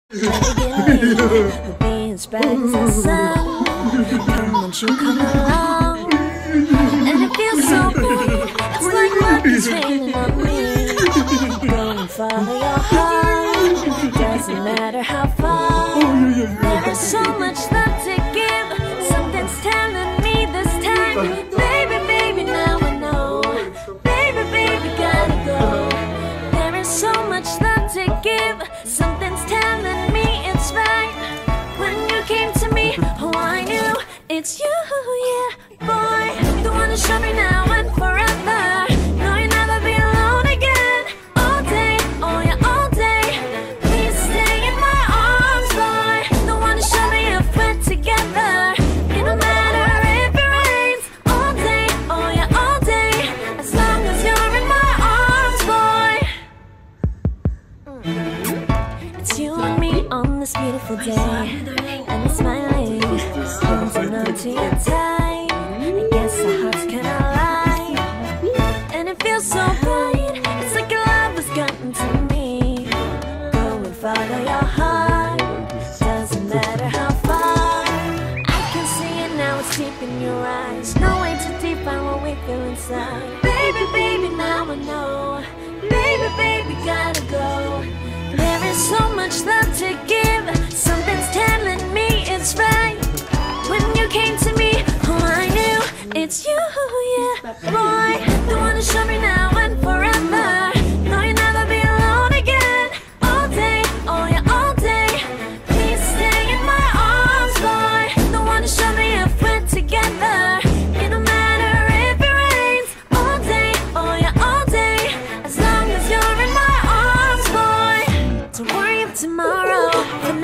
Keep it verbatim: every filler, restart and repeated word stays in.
We'll be as bright as the sun. Come, won't you come along? And it feels so good. It's like luck is raining on me. Go and follow your heart. Doesn't matter how far. There is so much love to give. Something's telling me this time. Baby, baby, now I know. Baby, baby, gotta go. There is so much love to give. Something's telling me it's right. When you came to me, oh, I knew it's you, yeah. Boy, the one to show me now and forever. No, you'll never be alone again. All day, oh yeah, all day. Please stay in my arms, boy. The one to show me if we're together. It don't matter if it rains. All day, oh yeah, all day. As long as you're in my arms, boy. It's you and me on this beautiful day, and it's smiling, holding on to your tight. I guess our hearts cannot lie, and it feels so bright. It's like your love has gotten to me. Go and follow your heart. Doesn't matter how far. I can see it now, it's deep in your eyes. No way to define what we feel inside. Baby, baby, now I know. Baby, baby, gotta go. There is so much love to give. Something's telling me it's right. When you came to me, oh, I knew it's you, yeah. Boy, the one to show me now and forever. No, you'll never be alone again. All day, oh yeah, all day. Please stay in my arms, boy. The one to show me if we're together. It don't matter if it rains. All day, oh yeah, all day. As long as you're in my arms, boy. Don't worry of tomorrow.